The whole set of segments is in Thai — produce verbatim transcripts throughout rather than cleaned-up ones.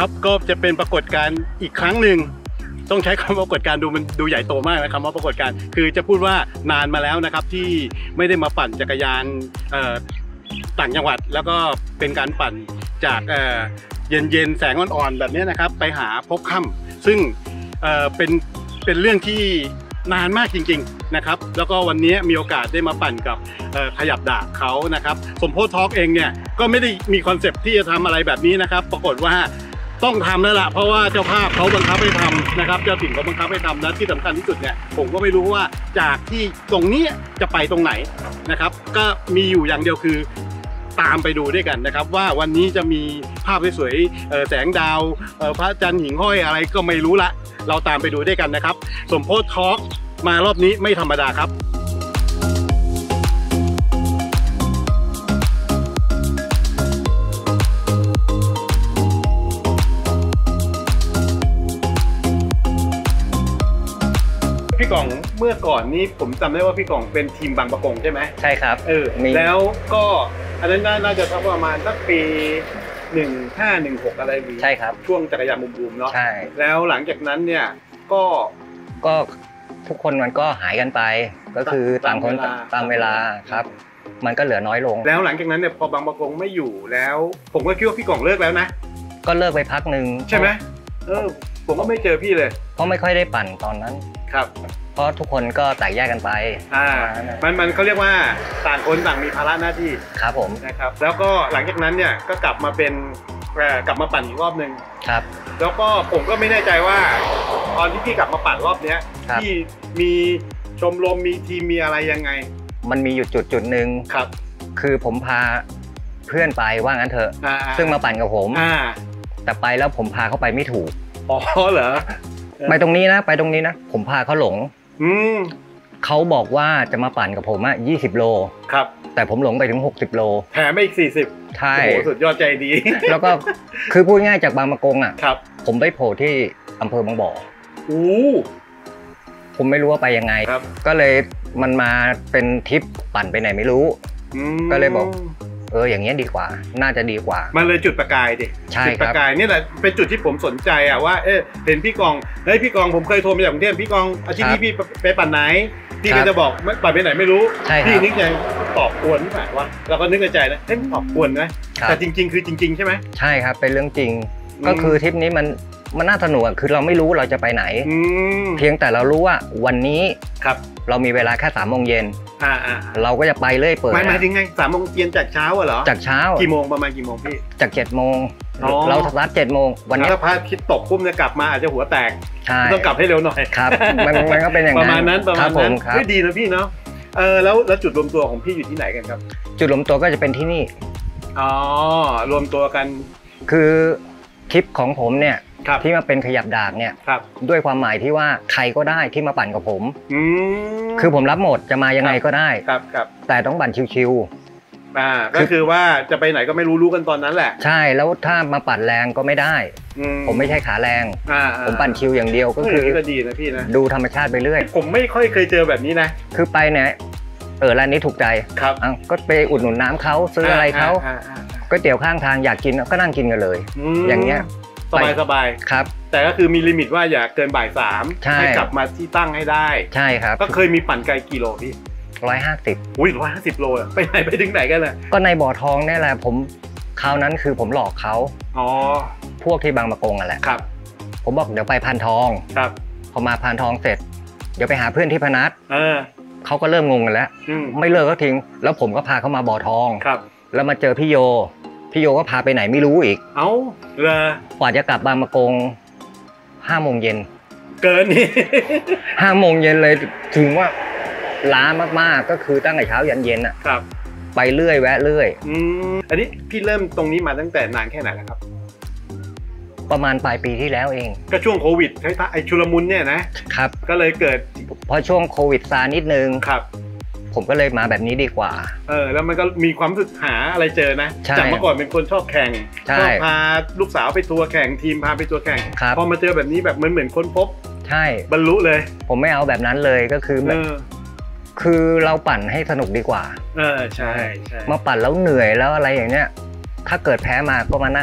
ครับก็จะเป็นปรากฏการณ์อีกครั้งหนึ่งต้องใช้คำว่าปรากฏการณ์ดูมันดูใหญ่โตมากนะครับว่าปรากฏการณ์คือจะพูดว่านานมาแล้วนะครับที่ไม่ได้มาปั่นจักรยานต่างจังหวัดแล้วก็เป็นการปั่นจากเย็นเย็นแสงอ่อนๆแบบนี้นะครับไปหาพบค่ำซึ่งเป็นเป็นเรื่องที่นานมากจริงๆนะครับแล้วก็วันนี้มีโอกาสได้มาปั่นกับขยับดาบเขานะครับสมโพธิทอล์กเองเนี่ยก็ไม่ได้มีคอนเซปต์ที่จะทำอะไรแบบนี้นะครับปรากฏว่าต้องทำแล้วล่ะเพราะว่าเจ้าภาพเขาบังคับให้ทำนะครับเจ้าถิ่นเขาบังคับให้ทำและที่สำคัญที่สุดเนี่ยผมก็ไม่รู้ว่าจากที่ตรงนี้จะไปตรงไหนนะครับก็มีอยู่อย่างเดียวคือตามไปดูด้วยกันนะครับว่าวันนี้จะมีภาพสวยๆแสงดาวพระจันทร์หิ่งห้อยอะไรก็ไม่รู้ละเราตามไปดูด้วยกันนะครับสมโพธิทอล์กมารอบนี้ไม่ธรรมดาครับพี่กล่องเมื่อก่อนนี้ผมจำได้ว่าพี่กล่องเป็นทีมบางประกงใช่ไหมใช่ครับเออแล้วก็อันนั้นน่าจะสักประมาณสักปีหนึ่งห้าหนึ่งหกอะไรวีใช่ครับช่วงจักรยานมุมบูมเนาะใช่แล้วหลังจากนั้นเนี่ยก็ก็ทุกคนมันก็หายกันไปก็คือต่างคนตามเวลาครับมันก็เหลือน้อยลงแล้วหลังจากนั้นเนี่ยพอบางประกงไม่อยู่แล้วผมก็คิดว่าพี่กล่องเลิกแล้วนะก็เลิกไปพักหนึ่งใช่ไหมเออผมก็ไม่เจอพี่เลยเพราะไม่ค่อยได้ปั่นตอนนั้นครับเพราะทุกคนก็แตกแยกกันไปอ่ามันมันเขาเรียกว่าต่างคนต่างมีภาระหน้าที่ครับผมนะครับแล้วก็หลังจากนั้นเนี่ยก็กลับมาเป็นกลับมาปั่นอีกรอบหนึ่งครับแล้วก็ผมก็ไม่แน่ใจว่าตอนที่พี่กลับมาปั่นรอบเนี้ยพี่มีชมรมมีทีมมีอะไรยังไงมันมีอยู่จุดจุดหนึ่งครับคือผมพาเพื่อนไปว่างั้นเถอะซึ่งมาปั่นกับผมแต่ไปแล้วผมพาเขาไปไม่ถูกอ๋อเหรอไปตรงนี้นะไปตรงนี้นะผมพาเขาหลงอืมเขาบอกว่าจะมาปั่นกับผมอ่ะยี่สิบโลครับแต่ผมหลงไปถึงหกสิบโลแถมไปอีกสี่สิบใช่โอ้โหสุดยอดใจดีแล้วก็คือพูดง่ายจากบางมะกงอ่ะครับผมไปโผล่ที่อำเภอบางบ่อโอ้ผมไม่รู้ว่าไปยังไงก็เลยมันมาเป็นทริปปั่นไปไหนไม่รู้ก็เลยบอกเอออย่างเงี้ยดีกว่าน่าจะดีกว่ามันเลยจุดประกายดิใช่จุดประกายนี่แหละเป็นจุดที่ผมสนใจอ่ะว่าเออเห็นพี่กองเฮ้ยพี่กองผมเคยโทรมาจากกรุงเทพพี่กองอาชีพนี้พี่ไปปั่นไหนพี่ก็จะบอกปั่นไปไหนไม่รู้พี่นึกยังตอบกวนที่ไหนวะเราก็นึกในใจนะเฮ้ยตอบกวนนะแต่จริงๆคือจริงๆใช่ไหมใช่ครับเป็นเรื่องจริงก็คือทริปนี้มันมันน่าสนุกคือเราไม่รู้เราจะไปไหนเพียงแต่เรารู้ว่าวันนี้ครับเรามีเวลาแค่สามโมงเย็นอ่าอ่าเราก็จะไปเรื่อยเปิดหมายหมายถึงไงสามโมงเย็นจากเช้าเหรอจากเช้ากี่โมงประมาณกี่โมงพี่จากเจ็ดโมงเราสตาร์ทเจ็ดโมงวันนี้ถ้าพระอาทิตย์ตกปุ๊บจะกลับมาอาจจะหัวแตกใช่ต้องกลับให้เร็วหน่อยครับมันมันก็เป็นอย่างนั้นประมาณนั้นประมาณนั้นไม่ดีนะพี่เนาะเออแล้วแล้วจุดรวมตัวของพี่อยู่ที่ไหนกันครับจุดรวมตัวก็จะเป็นที่นี่อ๋อรวมตัวกันคือทริปของผมเนี่ยที่มาเป็นขยับดาบเนี่ยด้วยความหมายที่ว่าใครก็ได้ที่มาปั่นกับผมคือผมรับหมดจะมายังไงก็ได้แต่ต้องปั่นชิวๆอ่าก็คือว่าจะไปไหนก็ไม่รู้รู้กันตอนนั้นแหละใช่แล้วถ้ามาปั่นแรงก็ไม่ได้ผมไม่ใช่ขาแรงผมปั่นชิวอย่างเดียวก็คือก็ดีนะพี่นะดูธรรมชาติไปเรื่อยผมไม่ค่อยเคยเจอแบบนี้นะคือไปเนี่ยเออร้านนี้ถูกใจครับก็ไปอุดหนุนน้ำเขาซื้ออะไรเขาก๋วยเตี๋ยวข้างทางอยากกินก็นั่งกินกันเลยอย่างเงี้ยสบายสบายครับแต่ก็คือมีลิมิตว่าอย่าเกินบ่ายสามให้กลับมาที่ตั้งให้ได้ใช่ครับก็เคยมีปั่นไกลกิโลพี่ร้อยห้าสิบอุ้ยร้อยห้าสิบโลไปไหนไปถึงไหนกันเลยก็ในบ่อทองนี่แหละผมคราวนั้นคือผมหลอกเขาอ๋อพวกที่บางมะกงอ่ะแหละครับผมบอกเดี๋ยวไปพานทองครับพอมาพานทองเสร็จเดี๋ยวไปหาเพื่อนที่พนัสเออเขาก็เริ่มงงกันแล้วไม่เลิกก็ทิ้งแล้วผมก็พาเขามาบ่อทองครับแล้วมาเจอพี่โยพี่โยก็พาไปไหนไม่รู้อีกเอ้าเลยกว่าจะกลับบางมะกงห้าโมงเย็นเกินนี่ห้าโมงเย็นเลยถึงว่าล้ามากๆก็คือตั้งแต่เช้ายันเย็นอ่ะครับไปเรื่อยแวะเรื่อยอืมอันนี้พี่เริ่มตรงนี้มาตั้งแต่นานแค่ไหนแล้วครับประมาณปลายปีที่แล้วเองก็ช่วงโควิดไอ้ชุลมุนเนี่ยนะครับก็เลยเกิดพอช่วงโควิดซานิดนึงครับผมก็เลยมาแบบนี้ดีกว่าเออแล้วมันก็มีความรู้สึกหาอะไรเจอนะจากเมื่อก่อนเป็นคนชอบแข่งชอบพาลูกสาวไปทัวร์แข่งทีมพาไปทัวร์แข่งพอมาเจอแบบนี้แบบเหมือนเหมือนค้นพบใช่บรรลุเลยผมไม่เอาแบบนั้นเลยก็คือแบบคือเราปั่นให้สนุกดีกว่าเออใช่ใช่มาปั่นแล้วเหนื่อยแล้วอะไรอย่างเนี้ยถ้าเกิดแพ้มาก็มานั่ง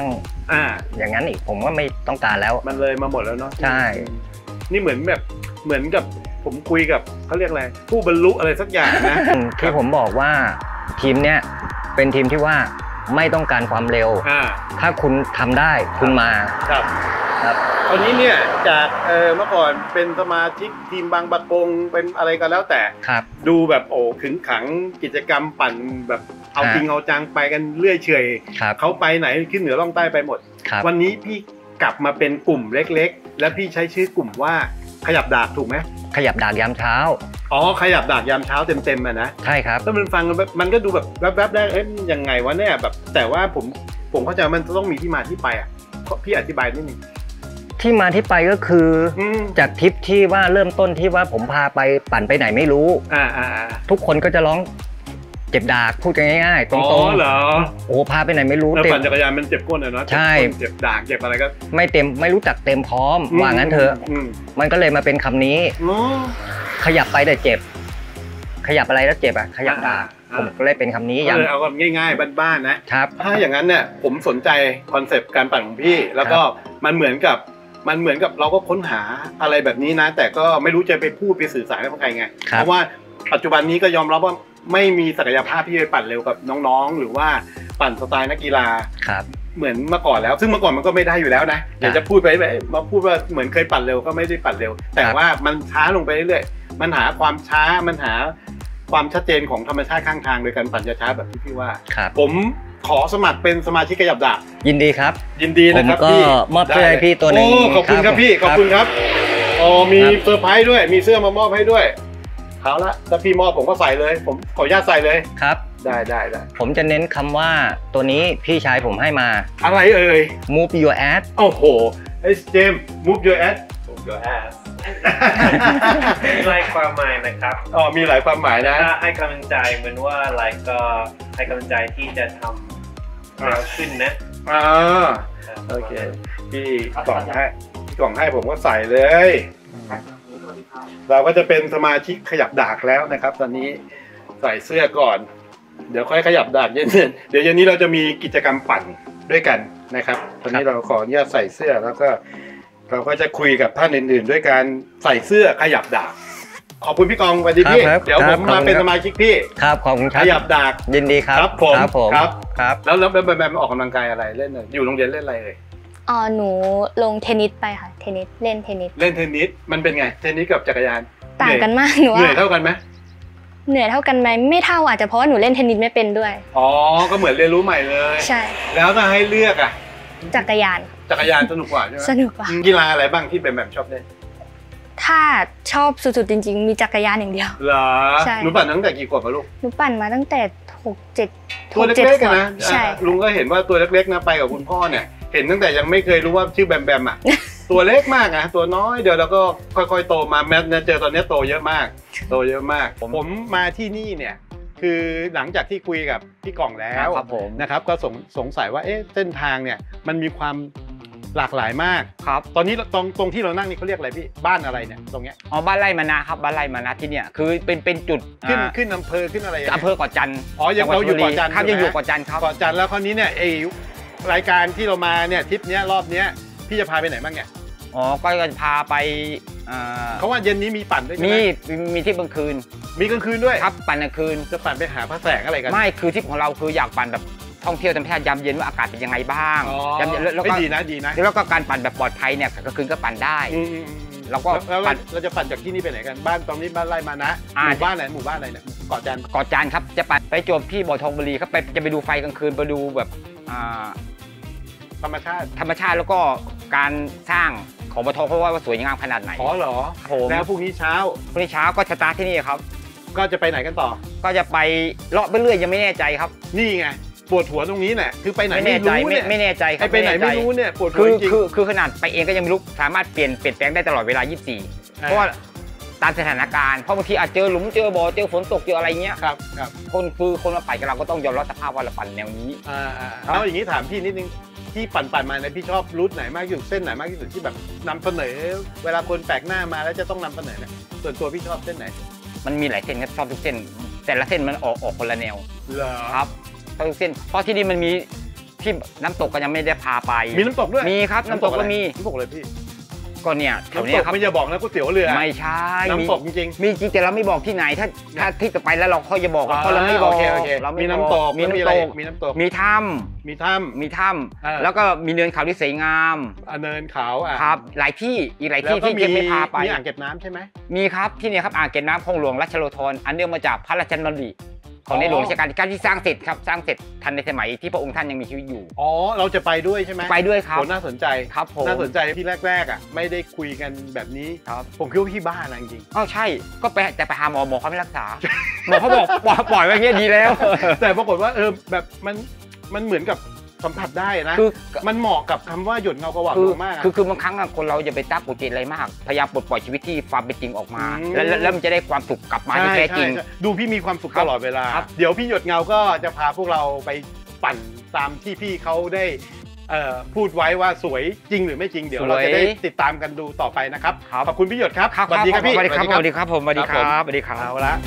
อ่าอย่างนั้นอีกผมว่าไม่ต้องการแล้วมันเลยมาหมดแล้วเนาะใช่นี่เหมือนแบบเหมือนกับผมคุยกับเขาเรียกอะไรผู้บรรลุอะไรสักอย่างนะที่ผมบอกว่าทีมเนี้ยเป็นทีมที่ว่าไม่ต้องการความเร็วถ้าคุณทำได้คุณมาครับครับตอนนี้เนี่ยจากเออเมื่อก่อนเป็นสมาชิกทีมบางปะกงเป็นอะไรก็แล้วแต่ดูแบบโอ้ขึงขังกิจกรรมปั่นแบบเอาจริงเอาจังไปกันเรื่อยเฉยเขาไปไหนขึ้นเหนือล่องใต้ไปหมดวันนี้พี่กลับมาเป็นกลุ่มเล็กๆและพี่ใช้ชื่อกลุ่มว่าขยับดาบถูกไหมขยับดาบยามเช้าอ๋อขยับดาบยามเช้าเต็มๆอะนะใช่ครับถ้ามันฟังมันก็ดูแบบแวบๆได้เอ๊ะยังไงวะเนี่ยแบบแต่ว่าผมผมเข้าใจมันต้องมีที่มาที่ไปอ่ะพี่อธิบายนิดนึงที่มาที่ไปก็คือจากทริปที่ว่าเริ่มต้นที่ว่าผมพาไปปั่นไปไหนไม่รู้อ่าอ่าทุกคนก็จะร้องเจ็บดากพูดกันง่ายๆตรงๆอ๋อเหรอโอ้พาไปไหนไม่รู้เต็มปั่นจักรยานมันเจ็บก้นเลยเนาะใช่เจ็บดากเจ็บอะไรก็ไม่เต็มไม่รู้จักเต็มพร้อมว่างั้นเถอะมันก็เลยมาเป็นคำนี้ขยับไปแต่เจ็บขยับอะไรแล้วเจ็บอ่ะขยับดากผมก็เลยเป็นคำนี้อย่างเอาแบบง่ายๆบ้านๆนะครับถ้าอย่างนั้นเนี่ยผมสนใจคอนเซปต์การปั่นของพี่แล้วก็มันเหมือนกับมันเหมือนกับเราก็ค้นหาอะไรแบบนี้นะแต่ก็ไม่รู้จะไปพูดไปสื่อสารให้ใครไงเพราะว่าปัจจุบันนี้ก็ยอมรับว่าไม่มีศักยภาพที่จะปั่นเร็วกับน้องๆหรือว่าปั่นสไตล์นักกีฬาเหมือนเมื่อก่อนแล้วซึ่งเมื่อก่อนมันก็ไม่ได้อยู่แล้วนะเดี๋ยวจะพูดไปมาพูดว่าเหมือนเคยปั่นเร็วก็ไม่ได้ปั่นเร็วแต่ว่ามันช้าลงไปเรื่อยๆมันหาความช้ามันหาความชัดเจนของธรรมชาติข้างทางโดยการปั่นช้าๆแบบที่พี่ว่าผมขอสมัครเป็นสมาชิกขยับดาบยินดีครับยินดีนะครับพี่มอบเสื้อให้พี่ตัวนึงขอบคุณครับพี่ขอบคุณครับอ๋อมีเซอร์ไพรส์ด้วยมีเสื้อมามอบให้ด้วยเอาละถ้าพี่มอบผมก็ใส่เลยผมขออนุญาตใส่เลยครับได้ได้ได้ผมจะเน้นคำว่าตัวนี้พี่ชายผมให้มาอะไรเอ่ย move your ass โอ้โหไอ้เจม move your ass move your ass มีหลายความหมายนะครับอ๋อมีหลายความหมายนะถ้าให้กำลังใจเหมือนว่าอะไรก็ให้กำลังใจที่จะทำเราขึ้นนะอ่าโอเคพี่กล่องให้พี่กล่องให้ผมก็ใส่เลยเราก็จะเป็นสมาชิกขยับดากแล้วนะครับตอนนี้ใส่เสื้อก่อนเดี๋ยวค่อยขยับดากเย็นๆเดี๋ยวเย็นนี้เราจะมีกิจกรรมปั่นด้วยกันนะครับตอนนี้เราขออนุญาตใส่เสื้อแล้วก็เราก็จะคุยกับท่านอื่นๆด้วยการใส่เสื้อขยับดากขอบคุณพี่กองสวัสดีพี่เดี๋ยวผมมาเป็นสมาชิกพี่ครับขอบคุณครับขยับดากยินดีครับครับผมครับครับแล้วแล้วแบบแบบออกกำลังกายอะไรเล่นอยู่โรงเรียนเล่นอะไรเลยอ๋อหนูลงเทนนิสไปค่ะเทนนิสเล่นเทนนิสเล่นเทนนิสมันเป็นไงเทนนิสกับจักรยานต่างกันมากหนูว่าเหนื่อยเท่ากันไหมเหนื่อยเท่ากันไหมไม่เท่าอาจจะเพราะว่าหนูเล่นเทนนิสไม่เป็นด้วยอ๋อก็เหมือนเรียนรู้ใหม่เลยใช่แล้วถ้าให้เลือกอ่ะจักรยานจักรยานสนุกกว่าใช่ไหมสนุกกว่ากีฬาอะไรบ้างที่เป็นแบบชอบเล่นถ้าชอบสุดๆจริงๆมีจักรยานอย่างเดียวเหรอหนูปั่นตั้งแต่กี่ขวบลูกหนูปั่นมาตั้งแต่หกเจ็ดตัวเล็กๆนะใช่ลุงก็เห็นว่าตัวเล็กๆนะไปกับคุณพ่อเนี่ยเห็นตั้งแต่ยังไม่เคยรู้ว่าชื่อแบมแบมอ่ะตัวเล็กมากนะตัวน้อยเดี๋ยวเราก็ค่อยๆโตมาแม้จะเจอตอนนี้โตเยอะมากโตเยอะมากผมมาที่นี่เนี่ยคือหลังจากที่คุยกับพี่กล่องแล้วนะครับก็สงสงสัยว่าเอ๊ะเส้นทางเนี่ยมันมีความหลากหลายมากครับตอนนี้ตรงตรงที่เรานั่งนี่เขาเรียกอะไรพี่บ้านอะไรเนี่ยตรงเนี้ยอ๋อบ้านไร่มานะครับบ้านไร่มานะที่เนี่ยคือเป็นเป็นจุดขึ้นขึ้นอำเภอขึ้นอะไรอำเภอเกาะจันทร์อ๋อยังเราอยู่เกาะจันทร์ครับยังอยู่เกาะจันทร์ครับเกาะจันทร์แล้วคราวนี้เนี่ยไอรายการที่เรามาเนี่ยทริปเนี้ยรอบเนี้ยพี่จะพาไปไหนบ้างเนี่ยอ๋อก็จะพาไปเขาว่าเย็นนี้มีปั่นด้วยใช่ไหมมีมีที่กลางคืนมีกลางคืนด้วยครับปั่นกลางคืนจะปั่นไปหาพระแสงอะไรกันไม่คือทริปของเราคืออยากปั่นแบบท่องเที่ยวธรรมชาติยามเย็นว่าอากาศเป็นยังไงบ้างยามเย็นแล้วก็ดีนะดีนะแล้วก็การปั่นแบบปลอดภัยเนี่ยกลางคืนก็ปั่นได้เราก็เราจะปั่นจากที่นี่ไปไหนกันบ้านตรงนี้บ้านไร่มานะหมู่บ้านไหนหมู่บ้านอะไรเนี่ยเกาะจันทร์เกาะจันทร์ครับจะปั่นไปจบที่บ่อทองบุรีครับไปจะไปดูไฟกลางคืนไปดูแบบธรรมชาติธรรมชาติแล้วก็การสร้างของบ่อทองเพราะว่าสวยงามขนาดไหนอ๋อเหรอแล้วพรุ่งนี้เช้าพรุ่งนี้เช้าก็สตาร์ทที่นี่ครับก็จะไปไหนกันต่อก็จะไปเลาะไปเรื่อยยังไม่แน่ใจครับนี่ไงปวดหัวตรงนี้แหละคือไปไหนไม่รู้เนี่ยไม่แน่ใจครับไปไหนไม่รู้เนี่ยปวดหัวจริงคือคือขนาดไปเองก็ยังไม่รู้สามารถเปลี่ยนเปลี่ยนแปลงได้ตลอดเวลายี่สิบสี่เพราะว่าตามสถานการณ์เพราะบางทีอาจเจอหลุมเจอบ่อเจอฝนตกเจออะไรเงี้ยครับครับคนคือคนมาปั่นกับเราก็ต้องยอมรับสภาพว่าเราปั่นแนวนี้อ่าแล้วอย่างนี้ถามพี่นิดนึงที่ปั่นปั่นมาเนี่ยพี่ชอบรูทไหนมากที่สุดเส้นไหนมากที่สุดที่แบบนำเสนอเวลาคนแปลกหน้ามาแล้วจะต้องนำเสนอเนี่ยส่วนตัวพี่ชอบเส้นไหนมันมีหลายเส้นครับชอบทุกเส้นแต่ละเส้นมันออกออกคนละแนวเหรอครับทุกเส้นเพราะที่นี่มันมีทที่น้ำตกก็ยังไม่ได้พาไปมีน้ำตกด้วยมีครับน้ำตกก็มีน้ำตกเลยพี่ก็เนี่ยแถวนี้ครับไม่จะบอกนะก๋วยเตี๋ยวเรือไม่ใช่น้ำตกจริงมีจริงแต่เราไม่บอกที่ไหนถ้าถ้าที่จะไปแล้วเราค่อยจะบอกเพราะเราไม่บอกเรามีน้ำตกมีน้ำตกมีน้ำตกมีถ้ำมีถ้ำมีถ้ำแล้วก็มีเนินเขาที่สวยงามเนินเขาครับหลายที่อีกหลายที่ที่ยังไม่พาไปมีอ่างเก็บน้ำใช่ไหมมีครับที่นี่ครับอ่างเก็บน้ำคลองหลวงรัชโลธรอันเนื่องมาจากพระราชดำริของในหลวงรัชกาลที่เก้าที่สร้างเสร็จครับสร้างเสร็จทันในสมัยที่พระองค์ท่านยังมีชีวิตอยู่อ๋อเราจะไปด้วยใช่ไหมไปด้วยครับน่าสนใจครับผมน่าสนใจที่แรกๆอ่ะไม่ได้คุยกันแบบนี้ครับผมคิดว่าพี่บ้านะจริงอ๋อใช่ก็ไปแต่ไปหาหมอหมอเขาไม่รักษาหมอเขาบอกปล่อยไว้อย่างเงี้ยดีแล้วแต่ปรากฏว่าเออแบบมันมันเหมือนกับสัมผัสได้นะคือมันเหมาะกับคำว่าหยดเงากระหว่างลงมากคือคือบางครั้งคนเราอย่าไปตั้งโปรเจกต์อะไรมากพยายามปลดปล่อยชีวิตที่ความเป็นจริงออกมาแล้วแล้วมันจะได้ความสุขกลับมาที่แท้จริงดูพี่มีความสุขตลอดเวลาเดี๋ยวพี่หยดเงาก็จะพาพวกเราไปปั่นตามที่พี่เขาได้พูดไว้ว่าสวยจริงหรือไม่จริงเดี๋ยวเราจะได้ติดตามกันดูต่อไปนะครับขอบคุณพี่หยดครับสวัสดีครับพี่สวัสดีครับสวัสดีครับผมสวัสดีครับสวัสดีครับเอาละ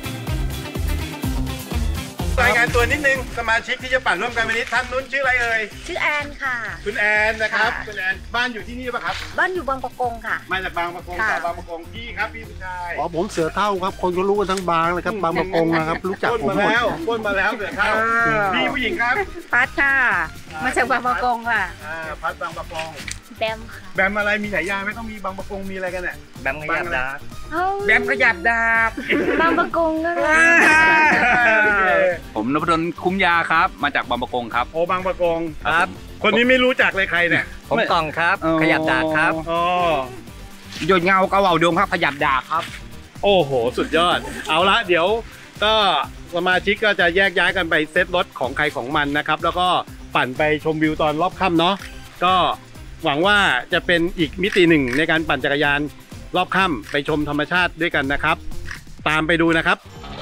รายงานตัวนิดนึงสมาชิกที่จะปั่นร่วมกันวันนี้ท่านนู้นชื่ออะไรเอ่ยชื่อแอนค่ะคุณแอนนะครับคุณแอนบ้านอยู่ที่นี่ป่ะครับบ้านอยู่บางปะกงค่ะมาจากบางปะกงจากบางปะกงพี่ครับพี่ผู้ชายอ๋อผมเสือเท่าครับคนก็รู้กันทั้งบางเลยครับบางปะกงนะครับรู้จักผมหมดแล้วพ้นมาแล้วเสือเท่าพี่ผู้หญิงครับพัดค่ะมาจากบางปะกงค่ะพัดบางปะกงแบมค่ะแบมอะไรมีฉายาไม่ต้องมีบางปะกงมีอะไรกันเนี่ยแบมขยับดาบแบมขยับดาบบางปะกงก็ได้ผมนพดลคุ้มยาครับมาจากบางปะกงครับโอ้บางปะกงครับคนนี้ไม่รู้จักเลยใครเนี่ยผมกล่องครับขยับดาบครับอ๋อหยดเงากระว่าวดวงครับขยับดาบครับโอ้โหสุดยอดเอาละเดี๋ยวก็สมาชิกก็จะแยกย้ายกันไปเซตรถของใครของมันนะครับแล้วก็ปั่นไปชมวิวตอนรอบค่ำเนาะก็หวังว่าจะเป็นอีกมิติหนึ่งในการปั่นจักรยานรอบค่ำไปชมธรรมชาติด้วยกันนะครับตามไปดูนะครับ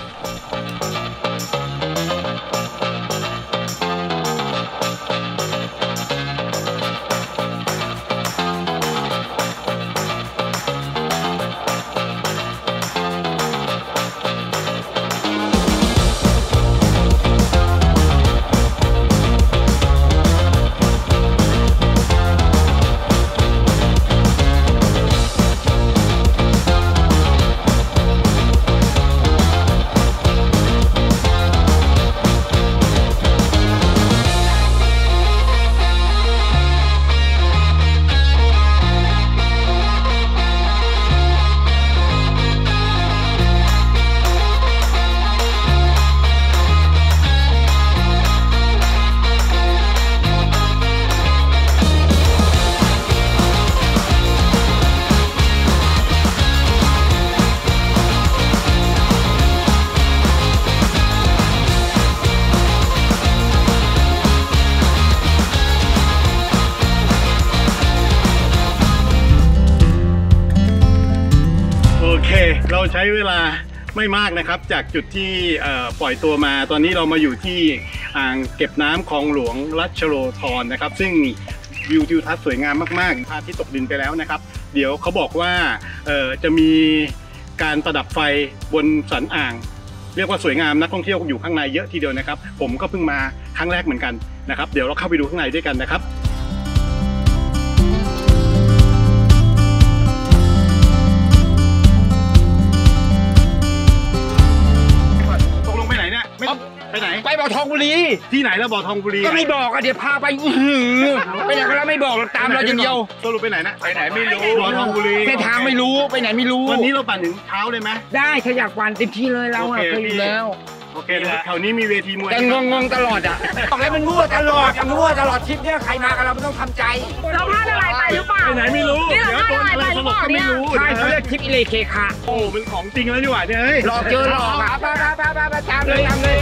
เราใช้เวลาไม่มากนะครับจากจุดที่ปล่อยตัวมาตอนนี้เรามาอยู่ที่อ่างเก็บน้ำคลองหลวงรัชโลธรนะครับซึ่งวิวทิวทัศน์สวยงามมากๆพระอาทิตย์ตกดินไปแล้วนะครับเดี๋ยวเขาบอกว่าจะมีการประดับไฟบนสันอ่างเรียกว่าสวยงามนักท่องเที่ยวอยู่ข้างในเยอะทีเดียวนะครับผมก็เพิ่งมาครั้งแรกเหมือนกันนะครับเดี๋ยวเราเข้าไปดูข้างในด้วยกันนะครับไปไหนไปบ่อทองบุรีที่ไหนแล้วบ่อทองบุรีก็ไม่บอกอ่ะเดี๋ยวพาไปไปไหนก็แล้วไม่บอกตามเราอย่างเดียวสรุปไปไหนนะไปไหนไม่รู้บ่อทองบุรีเส้นทางไม่รู้ไปไหนไม่รู้วันนี้เราปั่นถึงเช้าเลยไหมได้ถ้าอยากปั่นเต็มที่เลยเราอ่ะเคยอยู่แล้วโอเคแถวนี้มีเวทีมวยแต่งงๆตลอดอ่ะบอกแล้วมันมั่วตลอดมั่วตลอดทริปเนี่ยใครมากันเราไม่ต้องทำใจเราพลาดอะไรไปหรือเปล่าไปไหนไม่รู้เดี๋ยวโดนอะไรสลบก็ไม่รู้ใช่เขาเรียกทริปอิเลเคคาโอ้เป็นของจริงแล้วนี่หว่าเนี่ยหลอกเจอหลอกอ่ะไปไปไปไปตามเลยตามเลย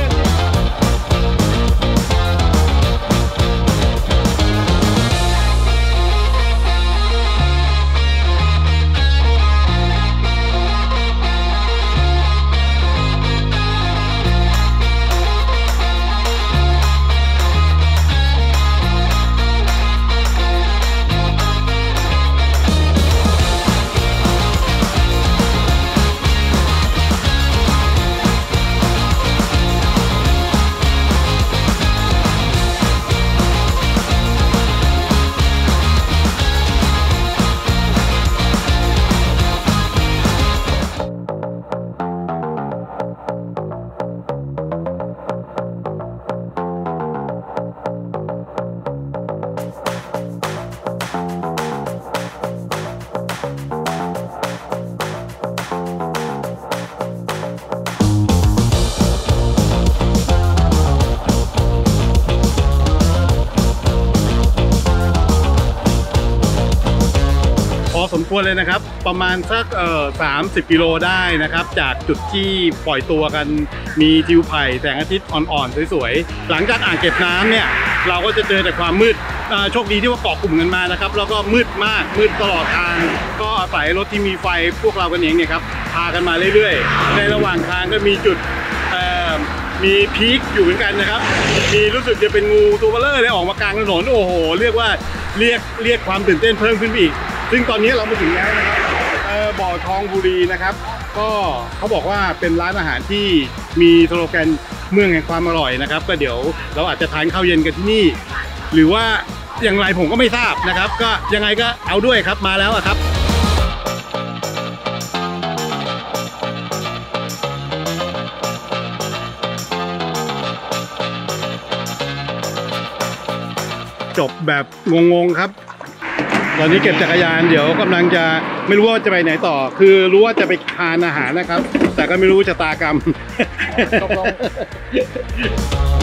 สมควรเลยนะครับประมาณสักเอ่อสามสิบกิโลได้นะครับจากจุดที่ปล่อยตัวกันมีทิวไผ่แสงอาทิตย์อ่อนๆสวยๆหลังจากอ่างเก็บน้ำเนี่ยเราก็จะเจอแต่ความมืดโชคดีที่ว่าเกาะกลุ่มกันมานะครับแล้วก็มืดมากมืดตลอดทางก็อาศัยรถที่มีไฟพวกเรากันเองเนี่ยครับพากันมาเรื่อยๆในระหว่างทางก็มีจุดมีพีคอยู่เหมือนกันนะครับมีรู้สึกจะเป็นงูตัวเบลอเลยออกมากลางถนนโอ้โหเรียกว่าเรียกเรียกความตื่นเต้นเพิ่มขึ้นไปอีกซึ่งตอนนี้เรามาถึงแล้วนะครับบ่อทองบุรีนะครับก็เขาบอกว่าเป็นร้านอาหารที่มีสโลแกนเมืองแห่งความอร่อยนะครับก็เดี๋ยวเราอาจจะทานข้าวเย็นกันที่นี่หรือว่าอย่างไรผมก็ไม่ทราบนะครับก็ยังไงก็เอาด้วยครับมาแล้วครับจบแบบงงๆครับตอนนี้เก็บจักรยานเดี๋ยวกำลังจะไม่รู้ว่าจะไปไหนต่อคือรู้ว่าจะไปทานอาหารนะครับแต่ก็ไม่รู้ชะตากรรม